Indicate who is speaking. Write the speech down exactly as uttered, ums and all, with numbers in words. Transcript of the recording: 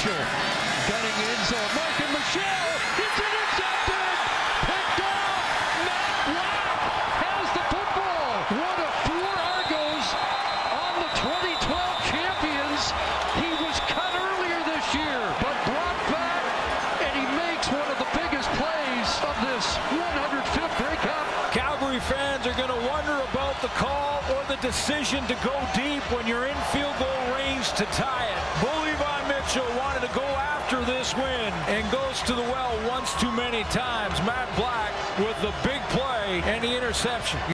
Speaker 1: Mitchell gunning in zone. Mike and Michelle. It's intercepted. Picked off. Matt Black has the football. One of four Argos on the twenty twelve champions. He was cut earlier this year, but brought back, and he makes one of the biggest plays of this one hundred fifth Grey Cup.
Speaker 2: Calgary fans are going to wonder about the call or the decision to go deep when you're in field goal range to tie it. Bully Von Mitchell wanted to go after this win and goes to the well once too many times. Matt Black with the big play and the interception.